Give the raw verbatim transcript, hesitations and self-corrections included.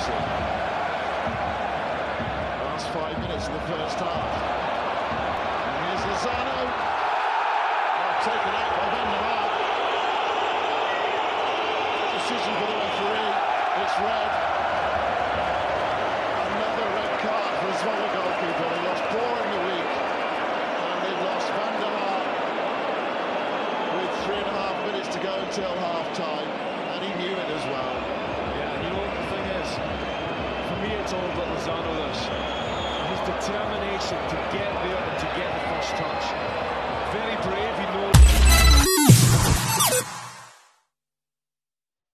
penalty. Last five minutes of the first half. And here's Lozano. Oh, taken out by Van der Vaart. Decision for the referee. It's red. Another red card for the Zwolle goalkeeper. They lost four in the week. And they've lost Van der Vaart with three and a half minutes to go until half-time. And he knew it as well. Yeah, and you know what the thing is? For me, it's all about Lozano, this. His determination to get there and to get the first touch. Very brave, he knows.